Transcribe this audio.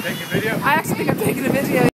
Taking a video? I actually think I'm taking a video.